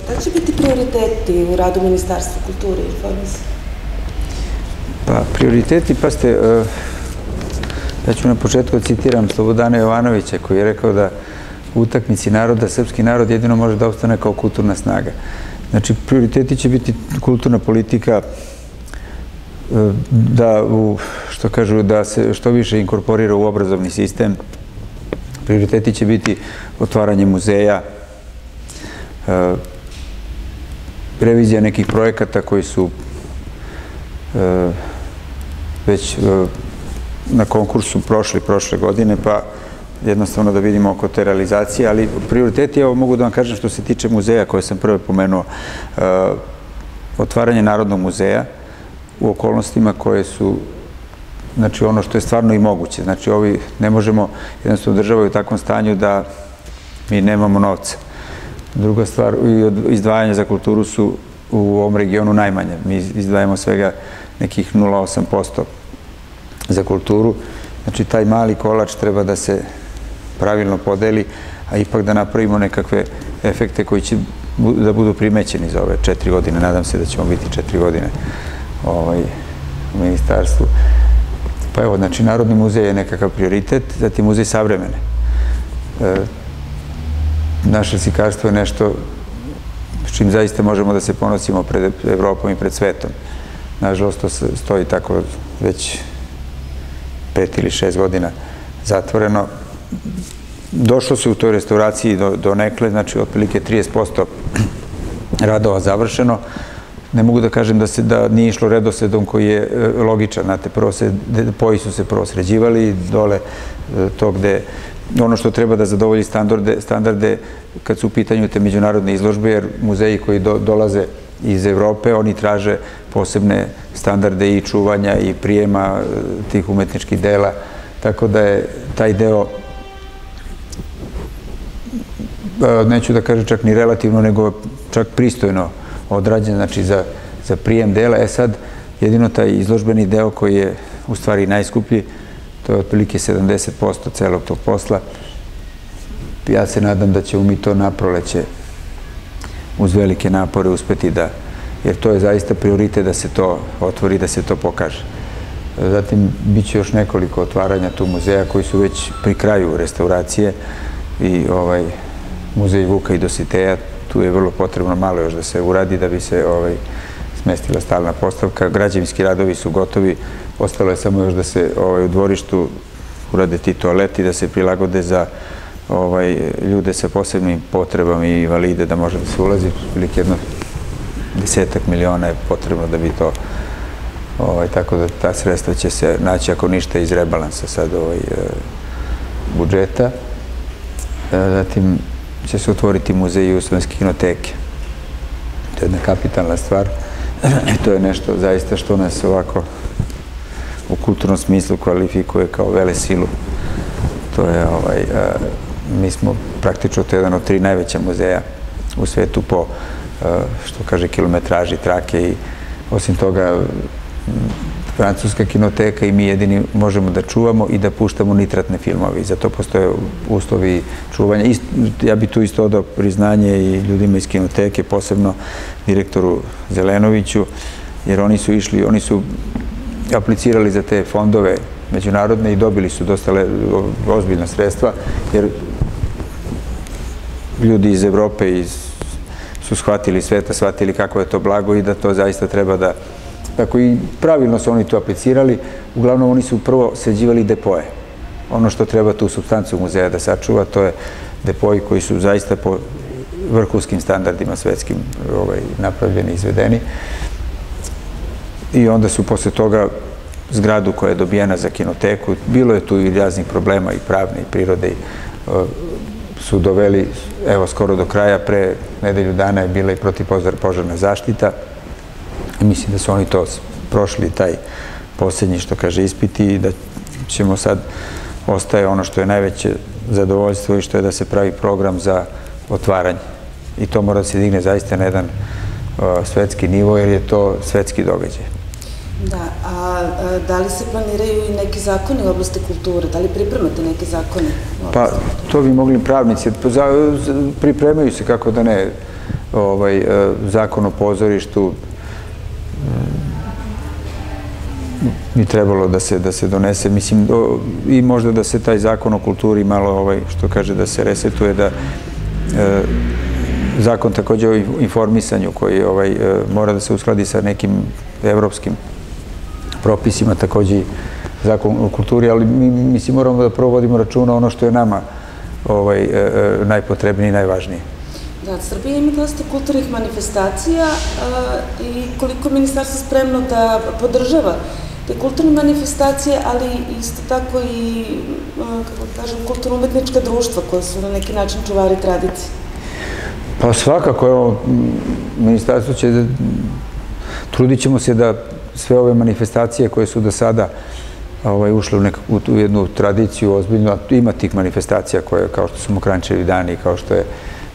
Da će biti prioriteti u radu Ministarstva kulture i informisanja? Pa, prioriteti, pa ste, ja ću na početku citiram Slobodana Jovanovića koji je rekao da u utakmici naroda srpski narod jedino može da ostane kao kulturna snaga. Znači, prioriteti će biti kulturna politika, da, što kažu, da se što više inkorporira u obrazovni sistem. Prioriteti će biti otvaranje muzeja, revizija nekih projekata koji su već na konkursu prošle godine, pa jednostavno da vidimo oko te realizacije, ali prioriteti, evo mogu da vam kažem što se tiče muzeja koje sam prvo pomenuo, otvaranje Narodnog muzeja u okolnostima koje su, znači ono što je stvarno i moguće, znači ovi ne možemo, jednostavno država je u takvom stanju da mi nemamo novca. Druga stvar, izdvajanja za kulturu su u ovom regionu najmanje, mi izdvajamo svega nekih 0,8% za kulturu, znači taj mali kolač treba da se pravilno podeli, a ipak da napravimo nekakve efekte koji će da budu primećeni za ove 4 godine. Nadam se da ćemo biti 4 godine u ministarstvu. Pa evo, znači, Narodni muzej je nekakav prioritet, zatim Muzej savremene. Naše slikarstvo je nešto s čim zaista možemo da se ponosimo pred Evropom i pred svetom. Nažalost, to stoji tako već 5 ili 6 godina zatvoreno. Došlo se u toj restauraciji do nekle, znači otprilike 30% radova završeno. Ne mogu da kažem da nije išlo redosledom koji je logičan. Znate, depoji su se prvo sređivali, dole to gde ono što treba da zadovolji standarde kad su u pitanju te međunarodne izložbe, jer muzeji koji dolaze iz Evrope, oni traže posebne standarde i čuvanja i prijema tih umetničkih dela, tako da je taj deo, neću da kažem čak ni relativno, nego čak pristojno odrađen, znači za prijem dela. Sad, jedino taj izložbeni deo koji je u stvari najskuplji, to je otprilike 70% celog tog posla. Ja se nadam da ćemo mi to na proleće uz velike napore uspeti da, jer to je zaista prioritet da se to otvori, da se to pokaže. Zatim, bit će još nekoliko otvaranja tu muzeja koji su već pri kraju restauracije i muzej Vuka i Dositeja, tu je vrlo potrebno malo još da se uradi da bi se smestila stalna postavka. Građevinski radovi su gotovi, ostalo je samo još da se u dvorištu urade ti toaleti, da se prilagode za ljude sa posebnim potrebama i invalide, da može da se ulazi. Otprilike jedno 10 miliona je potrebno da bi to, tako da ta sredstva će se naći ako ništa iz rebalansa sad budžeta. Zatim će se otvoriti muzej Jugoslovenske kinoteke. To je jedna kapitalna stvar. To je nešto zaista što nas ovako u kulturnom smislu kvalifikuje kao velesilu. To je, mi smo praktično to jedan od 3 najveća muzeja u svetu po, što kaže, kilometraži trake i osim toga Francuska kinoteka i mi jedini možemo da čuvamo i da puštamo nitratne filmove. Zato postoje uslovi čuvanja. Ja bi tu isto odao priznanje i ljudima iz kinoteke, posebno direktoru Zelenoviću, jer oni su išli, oni su aplicirali za te fondove međunarodne i dobili su dosta ozbiljna sredstva, jer ljudi iz Evrope su shvatili sveta, shvatili kako je to blago i da to zaista treba da... Tako i pravilno su oni to aplicirali. Uglavnom, oni su prvo sređivali depoje. Ono što treba tu supstancu muzeja da sačuva, to je depoji koji su zaista po vrhunskim standardima svetskim napravljeni i izvedeni. I onda su posle toga zgradu koja je dobijena za kinoteku, bilo je tu i raznih problema i pravne i prirode, su doveli, evo, skoro do kraja, pre nedelju dana je bila i protivpožarna zaštita. Mislim da su oni to prošli, taj posljednji, što kaže, ispiti i da ćemo sad, ostaje ono što je najveće zadovoljstvo i što je da se pravi program za otvaranje. I to mora da se digne zaista na jedan svetski nivo, jer je to svetski događaj. Da, a da li se planiraju i neki zakoni u oblasti kulture? Da li pripremate neke zakone? Pa, to bi mogli pravnici. Pripremaju se, kako da ne. zakon o pozorištu bi trebalo da se donese, mislim, i možda da se taj zakon o kulturi malo, što kaže, da se resetuje, da zakon takođe o informisanju koji mora da se uskladi sa nekim evropskim propisima, takođe i zakon o kulturi, ali mi, mislim, moramo da prvo vodimo računa ono što je nama najpotrebnije i najvažnije. Da, Srbija ima dosta kulturnih manifestacija i koliko ministarstvo spremno da podržava te kulturne manifestacije, ali isto tako i, kako kažem, kulturno-umetnička društva koja su na neki način čuvari tradicije. Pa svakako, evo, ministarstvo će, trudit ćemo se da sve ove manifestacije koje su do sada ušle u jednu tradiciju ozbiljno, ima tih manifestacija koje, kao što su Mokranjčevi dani, kao što je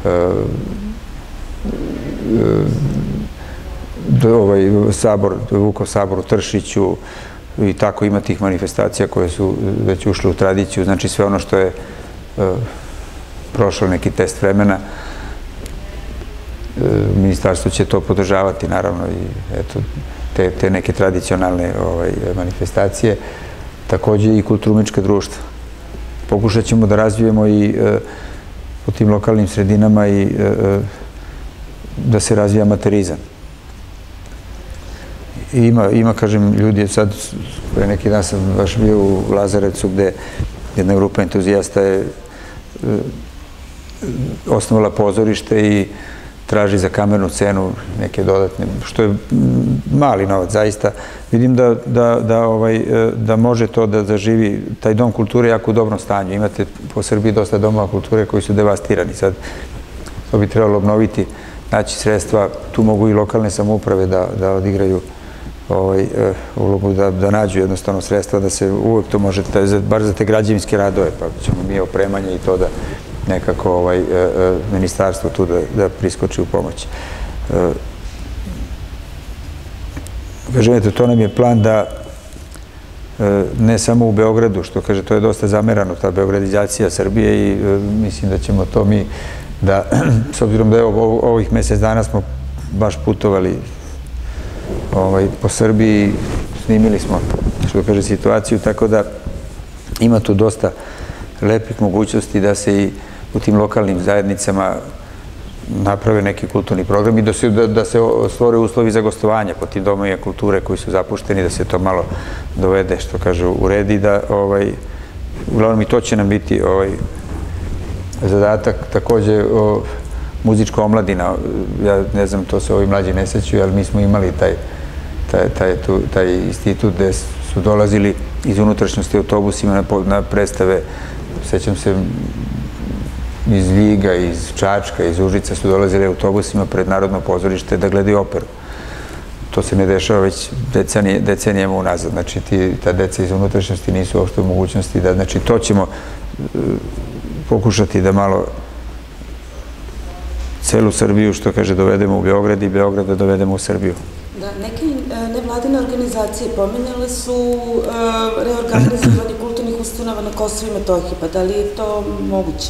Vukov sabor u Tršiću i tako ima tih manifestacija koje su već ušle u tradiciju, znači sve ono što je prošlo neki test vremena, ministarstvo će to podržavati naravno i eto, te neke tradicionalne manifestacije, takođe i kulturno-umetnička društva. Pokušat ćemo da razvijemo i po tim lokalnim sredinama i da se razvija amaterizam. Ima, kažem, ljudi, sad, pre neki dan sam baš bio u Lazarevcu gde jedna grupa entuzijasta je osnovala pozorište i traži za kamernu cenu neke dodatne, što je mali novac, zaista. Vidim da može to da zaživi. Taj dom kulture je jako u dobrom stanju. Imate po Srbiji dosta domova kulture koji su devastirani. Sad to bi trebalo obnoviti, naći sredstva. Tu mogu i lokalne samouprave da odigraju ulogu, da nađu jednostavno sredstva, da se uvek to može, bar za te građevinske radove, pa ćemo mi opremanje i to da nekako ministarstvo tu da priskoči u pomoć. Kažem, eto, to nam je plan da ne samo u Beogradu, što kaže, to je dosta zamerano, ta beogradizacija Srbije i mislim da ćemo to mi da, s obzirom da je ovih mesec dana smo baš putovali po Srbiji, snimili smo, što kaže, situaciju, tako da ima tu dosta lepih mogućnosti da se i u tim lokalnim zajednicama naprave neki kulturni program i da se stvore uslovi za gostovanje po tim domovima kulture koji su zapušteni, da se to malo dovede, što kaže, u red i da, uglavnom i to će nam biti zadatak. Takođe, muzička omladina, ja ne znam, to se ovi mlađi ne sećaju, ali mi smo imali taj institut gde su dolazili iz unutrašnjosti autobusima na predstave. Sećam se, iz Ljiga, iz Čačka, iz Užica su dolazili autobusima pred Narodno pozorište da gledaju operu. To se ne dešava već decenijama unazad. Znači, ta deca iz unutrašnjosti nisu uopšte u mogućnosti da, znači, to ćemo pokušati da malo celu Srbiju, što kaže, dovedemo u Beograd i Beograd da dovedemo u Srbiju. Da, neke nevladine organizacije pominjale su reorganizovanje kulturnih ustanova na Kosovu i Metohiji, pa da li je to moguće?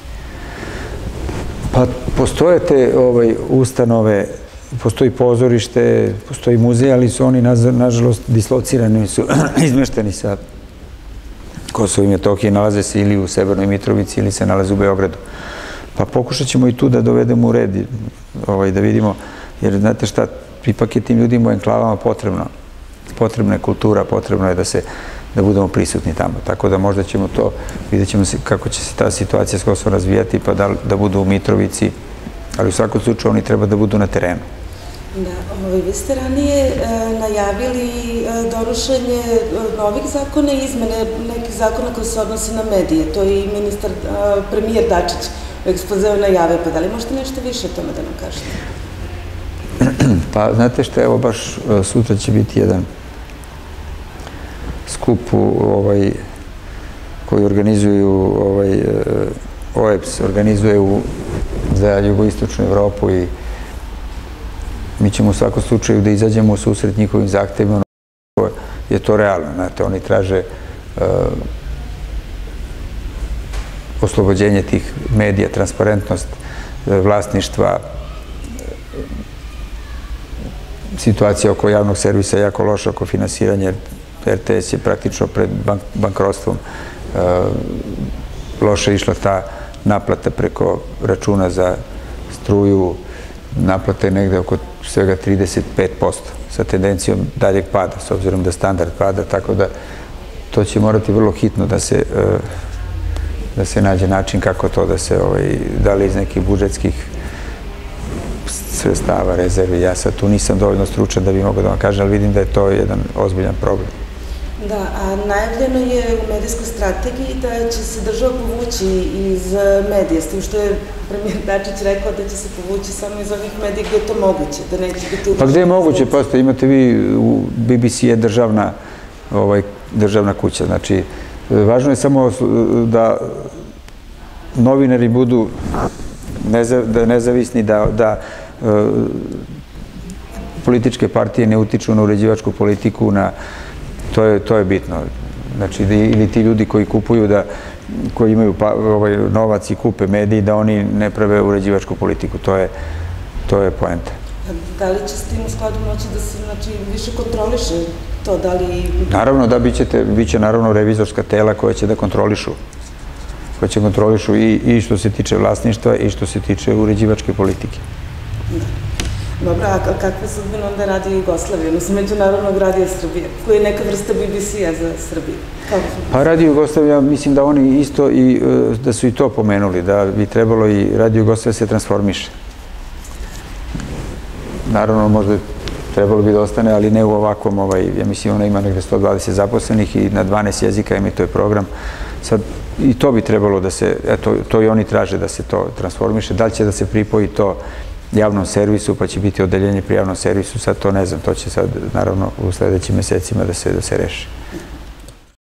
Pa postoje te ustanove, postoji pozorište, postoji muzej, ali su oni, nažalost, dislocirani, su izmešteni sa Kosova i Metohije, nalaze se ili u Severnoj Mitrovici ili se nalaze u Beogradu. Pa pokušat ćemo i tu da dovedemo u red, da vidimo, jer znate šta, ipak je tim ljudima u enklavama potrebna je kultura, potrebno je da budemo prisutni tamo. Tako da možda ćemo to, vidjet ćemo kako će se ta situacija s Kosovom razvijati, pa da budu u Mitrovici, ali u svakom slučaju oni treba da budu na terenu. Da, vi ste ranije najavili donošenje novih zakona i izmene nekih zakona koji se odnose na medije. To je i premijer Dačić u ekspozeu najavio, pa da li možete nešto više o tome da nam kažete? Pa, znate što, evo, baš sutra će biti jedan skup koji organizuju OEBS, organizuje za jugoistočnu Evropu i mi ćemo u svakom slučaju da izađemo u susret njihovim zahtevima, je to realno, znate, oni traže oslobođenje tih medija, transparentnost vlasništva, situacija oko javnog servisa je jako loša, oko finansiranja. RTS je praktično pred bankrotstvom. Loše je išla ta naplata preko računa za struju. Naplata je negde oko svega 35% sa tendencijom daljeg pada, s obzirom da standard pada, tako da to će morati vrlo hitno da se nađe način kako to da se, da li iz nekih budžetskih sredstava, rezervi. Ja sad tu nisam dovoljno stručan da bi mogao da vam kažem, ali vidim da je to jedan ozbiljan problem. Da, a najavljeno je u medijskoj strategiji da će se država povući iz medija, s tim što je premijer Dačić rekao da će se povući samo iz ovih medija gde je to moguće, da neće biti... Pa gde je moguće? Prosto imate vi, BBC je državna kuća, znači važno je samo da novinari budu nezavisni, da političke partije ne utiču na uređivačku politiku, to je bitno. Znači, ili ti ljudi koji kupuju, koji imaju novac i kupe mediji, da oni ne prave uređivačku politiku. To je poenta. Da li će s tim u skladu moći da se više kontroliše to? Naravno da biće naravno revizorska tela koja će da kontrolišu. Koja će kontrolišu i što se tiče vlasništva i što se tiče uređivačke politike. Dobro, a kakve sudbine onda Radio Jugoslavije, odnosno Međunarodnog radija Srbije, koji je neka vrsta BBC-a za Srbiju? Pa Radio Jugoslavija, mislim da oni isto, da su i to pomenuli, da bi trebalo i Radio Jugoslavija se transformiše. Naravno, možda trebalo bi da ostane, ali ne u ovakvom, ja mislim, ona ima negde 120 zaposlenih i na 12 jezika emituje program. Sad, i to bi trebalo da se, eto, to i oni traže da se to transformiše. Da li će da se pripoji to javnom servisu, pa će biti odeljenje pri javnom servisu, sad to ne znam, to će sad, naravno, u sledećim mesecima da se reši.